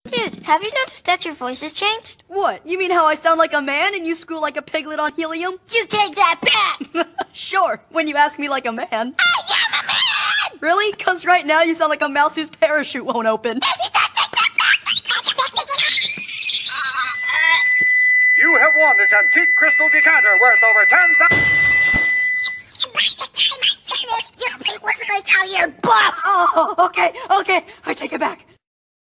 Dude, have you noticed that your voice has changed? What? You mean how I sound like a man and you squeal like a piglet on helium? You take that back! Sure, when you ask me like a man. I am a man! Really? 'Cause right now you sound like a mouse whose parachute won't open. Every